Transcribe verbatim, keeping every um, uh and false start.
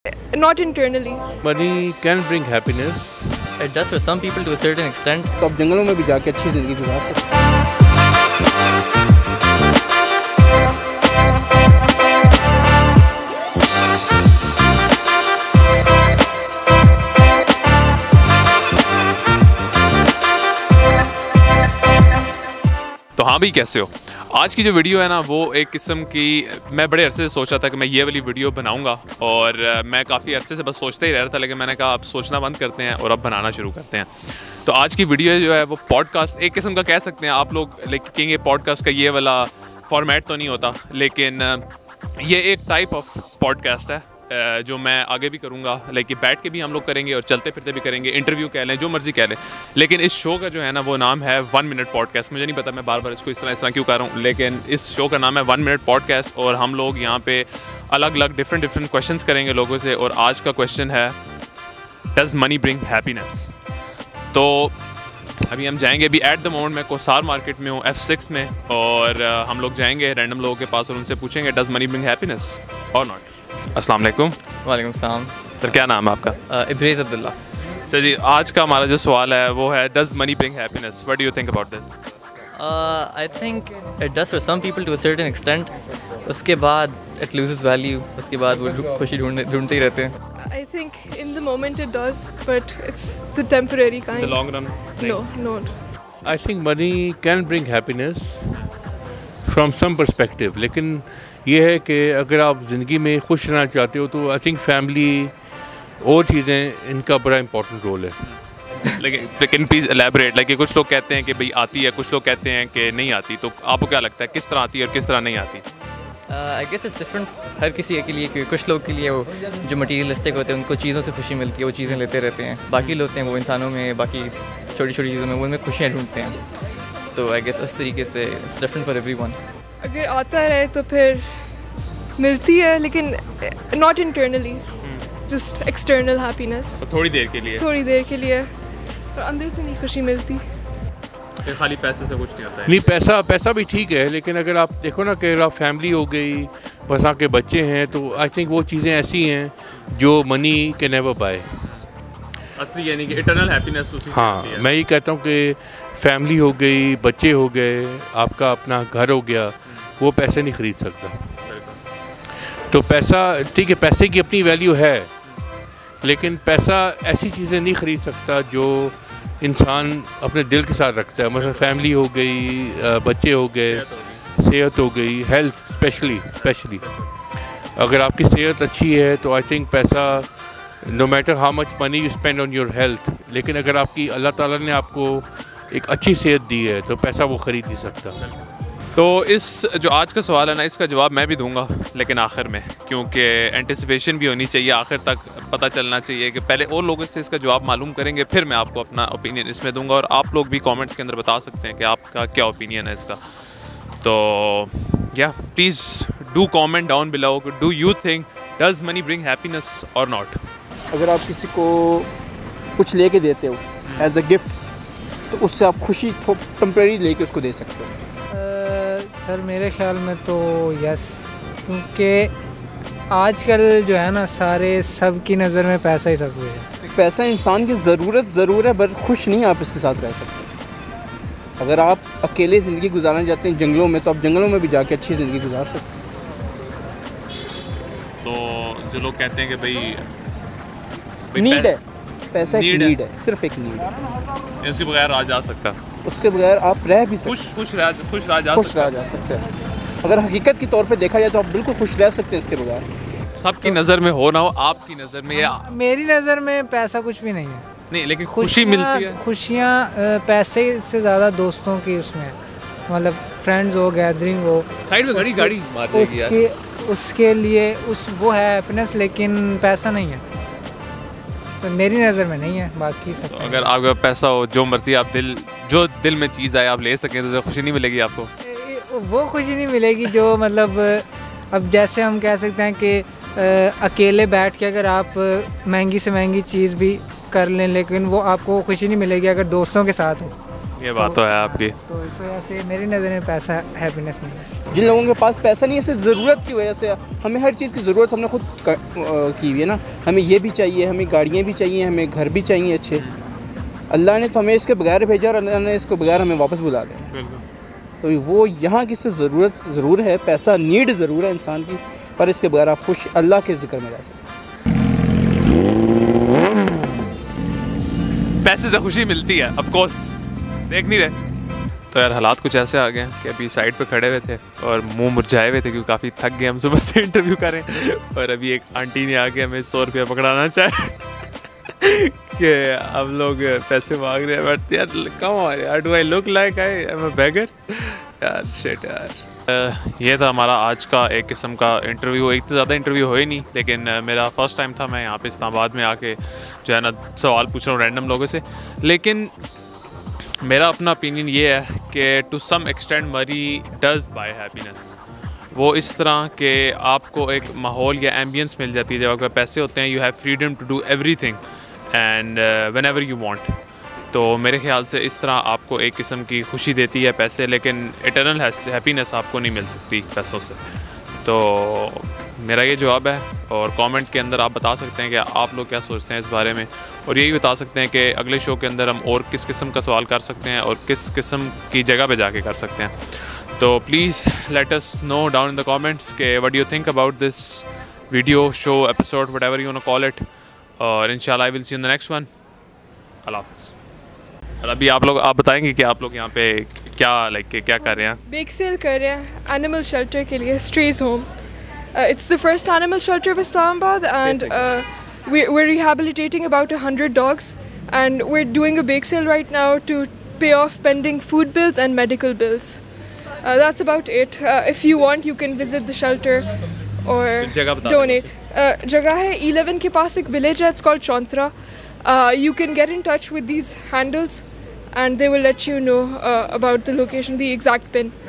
Not internally. Money can bring happiness. It does for some people to a certain extent. तो आप जंगलों में भी जाके अच्छी ज़िंदगी गुजार सकते हैं। तो हाँ भाई, कैसे हो? आज की जो वीडियो है ना, वो एक किस्म की, मैं बड़े अरसे से सोचा था कि मैं ये वाली वीडियो बनाऊंगा और मैं काफ़ी अरसे से बस सोचता ही रह रहा था, लेकिन मैंने कहा अब सोचना बंद करते हैं और अब बनाना शुरू करते हैं। तो आज की वीडियो जो है वो पॉडकास्ट एक किस्म का कह सकते हैं। आप लोग लाइक कहेंगे पॉडकास्ट का ये वाला फॉर्मेट तो नहीं होता, लेकिन ये एक टाइप ऑफ पॉडकास्ट है जो मैं आगे भी करूँगा। लाइक बैठ के भी हम लोग करेंगे और चलते फिरते भी करेंगे, इंटरव्यू कह लें, जो मर्जी कह लें। लेकिन इस शो का जो है ना, वो नाम है वन मिनट पॉडकास्ट। मुझे नहीं पता मैं बार बार इसको इस तरह इस तरह क्यों कर रहा हूँ, लेकिन इस शो का नाम है वन मिनट पॉडकास्ट। और हम लोग यहाँ पे अलग अलग डिफरेंट डिफरेंट क्वेश्चंस करेंगे लोगों से। और आज का क्वेश्चन है, डज मनी ब्रिंग हैप्पीनेस? तो अभी हम जाएंगे, अभी एट द मोमेंट मैं कोसार मार्केट में हूँ, एफ सिक्स में, और हम लोग जाएंगे रैंडम लोगों के पास और उनसे पूछेंगे डज मनी ब्रिंग हैप्पीनेस और नॉट। अस्सलाम वालेकुम। वालेकुम सलाम। सर क्या नाम है आपका? इब्रेज़ अब्दुल्ला। सर जी, आज का हमारा जो सवाल है वो है, does money bring happiness? What do you think about this? I think it does for some people to a certain extent. उसके बाद इट लूजेस वैल्यू, उसके बाद वो खुशी ढूंढ ढूंढते ही रहते हैं। I think in the moment it does, but it's the temporary kind. The long run? No, no. I think money can bring happiness from some perspective. लेकिन ये है कि अगर आप ज़िंदगी में खुश रहना चाहते हो तो आई थिंक फैमिली और चीज़ें, इनका बड़ा इंपॉर्टेंट रोल है। लेकिन लेकिन प्लीज़ एलैबोरेट। लाइक कुछ लोग कहते हैं कि भाई आती है, कुछ लोग कहते हैं कि नहीं आती। तो आपको क्या लगता है किस तरह आती है और किस तरह नहीं आती? आई गेस इट्स डिफरेंट हर किसी के लिए, क्योंकि कुछ लोग के लिए वो जो मटीरियलिस्टिक होते हैं उनको चीज़ों से खुशी मिलती है, वो चीज़ें लेते रहते हैं। बाकी लोग हैं वो इंसानों में, बाकी छोटी छोटी चीज़ों में, वो उनमें खुशियाँ ढूंढते हैं। तो आई गेस उस तरीके से इट्स डिफरेंट फॉर एवरीवन। अगर आता रहे तो फिर मिलती है, लेकिन not internally, just external happiness. थोड़ी देर के लिए थोड़ी देर के लिए और अंदर से नहीं खुशी मिलती। फिर खाली पैसे से कुछ नहीं होता है। नहीं, पैसा पैसा भी ठीक है, लेकिन अगर आप देखो ना कि अगर आप फैमिली हो गई, बस आपके बच्चे हैं, तो आई थिंक वो चीज़ें ऐसी हैं जो मनी कैन नेवर बाय। असली यानी कि इटर्नल हैप्पीनेस उसी से हाँ, मिलती है। मैं ये कहता हूँ कि फैमिली हो गई, बच्चे हो गए, आपका अपना घर हो गया, वो पैसे नहीं ख़रीद सकता। तो पैसा ठीक है, पैसे की अपनी वैल्यू है, लेकिन पैसा ऐसी चीज़ें नहीं ख़रीद सकता जो इंसान अपने दिल के साथ रखता है। मतलब फैमिली हो गई, बच्चे हो गए, सेहत हो गई, हेल्थ स्पेशली स्पेशली अगर आपकी सेहत अच्छी है तो आई थिंक पैसा, no matter how much money you spend on your health, लेकिन अगर आपकी अल्लाह ताला ने आपको एक अच्छी सेहत दी है तो पैसा वो ख़रीद नहीं सकता। तो इस जो आज का सवाल है ना, इसका जवाब मैं भी दूंगा, लेकिन आखिर में, क्योंकि एंटिसिपेशन भी होनी चाहिए, आखिर तक पता चलना चाहिए कि पहले और लोगों से इसका जवाब मालूम करेंगे, फिर मैं आपको अपना ओपिनियन इसमें दूंगा। और आप लोग भी कमेंट्स के अंदर बता सकते हैं कि आपका क्या ओपिनियन है इसका। तो या please do comment down below, do you think does money bring happiness और नॉट? अगर आप किसी को कुछ लेके देते हो एज अ गिफ्ट, तो उससे आप खुशी टेम्परेरी लेके उसको दे सकते हो। सर मेरे ख्याल में तो यस, क्योंकि आजकल जो है ना, सारे सब की नज़र में पैसा ही सब कुछ है। पैसा इंसान की ज़रूरत ज़रूर है, पर खुश नहीं आप इसके साथ रह सकते। अगर आप अकेले ज़िंदगी गुजारना चाहते हैं जंगलों में, तो आप जंगलों में भी जाके अच्छी ज़िंदगी गुजार सकते हैं। तो जो लोग कहते हैं कि भाई नीड है, पैसा एक नीड है, सिर्फ एक नीड है, उसके बगैर रहा जा सकता, उसके बगैर आप रह भी सकते, खुश खुश रह खुश रह जा खुश रह जा सकते हैं। अगर हकीकत के तौर पे देखा जाए तो आप बिल्कुल खुश रह सकते हैं इसके बगैर। सबकी नज़र में हो ना हो, आपकी नज़र में या मेरी नज़र में पैसा कुछ भी नहीं है। नहीं, लेकिन खुशी मिलती है। खुशियाँ पैसे से ज़्यादा दोस्तों की उसमें है, मतलब फ्रेंड्स हो, गैदरिंग हो। साइड में गाड़ी गाड़ी मार देगी यार। उसके उसके लिए उस वो है हैप्पीनेस, लेकिन पैसा नहीं है, तो मेरी नज़र में नहीं है। बाकी सब तो अगर आपका पैसा हो, जो मर्जी आप दिल जो दिल में चीज़ आए आप ले सकें, तो खुशी नहीं मिलेगी आपको? वो खुशी नहीं मिलेगी जो मतलब अब जैसे हम कह सकते हैं कि अकेले बैठ के अगर आप महंगी से महंगी चीज़ भी कर लें, लेकिन वो आपको खुशी नहीं मिलेगी अगर दोस्तों के साथ हो। ये बात तो है आपकी। तो इस वजह से मेरी नज़र में पैसा हैप्पीनेस नहीं है। जिन लोगों के पास पैसा नहीं है सिर्फ ज़रूरत की वजह से, हमें हर चीज़ की ज़रूरत हमने खुद की हुई है ना, हमें ये भी चाहिए, हमें गाड़ियाँ भी चाहिए, हमें घर भी चाहिए अच्छे। अल्लाह ने तो हमें इसके बगैर भेजा और अल्लाह ने इसको बगैर हमें वापस बुला दिया। तो वो यहाँ की सिर्फ ज़रूरत ज़रूर है, पैसा नीड ज़रूर है इंसान की, पर इसके बगैर आप खुश अल्लाह के ज़िक्र में रह सकते। पैसे से खुशी मिलती है ऑफ कोर्स, देख नहीं रहे। तो यार हालात कुछ ऐसे आ गए हैं कि अभी साइड पे खड़े हुए थे और मुंह मुरझाए हुए थे क्योंकि काफ़ी थक गए हम सुबह से इंटरव्यू करें, और अभी एक आंटी ने आके हमें सौ रुपया पकड़ाना चाहे कि हम लोग पैसे मांग रहे हैं। बट यार कम ऑन यार, do I look like I am a beggar यार, शिट यार। uh, ये था हमारा आज का एक किस्म का इंटरव्यू। एक तो ज़्यादा इंटरव्यू हो ही नहीं, लेकिन uh, मेरा फ़र्स्ट टाइम था मैं यहाँ पे इस्लामाबाद में आके जो है ना सवाल पूछ रहा हूँ रैंडम लोगों से। लेकिन मेरा अपना ओपिनियन ये है कि to some extent money does buy happiness. वो इस तरह के आपको एक माहौल या एम्बियंस मिल जाती है जब आपके पैसे होते हैं, you have freedom to do everything and whenever you want. तो मेरे ख्याल से इस तरह आपको एक किस्म की खुशी देती है पैसे, लेकिन इटर्नल हैप्पीनेस आपको नहीं मिल सकती पैसों से। तो मेरा ये जवाब है, और कमेंट के अंदर आप बता सकते हैं कि आप लोग क्या सोचते हैं इस बारे में, और यही बता सकते हैं कि अगले शो के अंदर हम और किस किस्म का सवाल कर सकते हैं और किस किस्म की जगह पे जाके कर सकते हैं। तो please let us know down in the comments के what do you think about this video, show, episode, whatever you want to call it, और इंशाल्लाह I will see you in the next one. अल्लाह हाफ़िज़। और अभी आप लोग आप बताएंगे कि आप लोग यहाँ पे क्या लाइक क्या कर रहे हैं? बेक सेल कर रहे हैं एनिमल शेल्टर के लिए, strays home. It's the first animal shelter of Islamabad, and uh, we, we're rehabilitating about a hundred dogs, and we're doing a bake sale right now to pay off pending food bills and medical bills. Uh, that's about it. Uh, if you want, you can visit the shelter or donate. Uh, जगह है eleven के पास एक village है, it's called Chantra. Uh, you can get in touch with these handles, and they will let you know uh, about the location, the exact pin.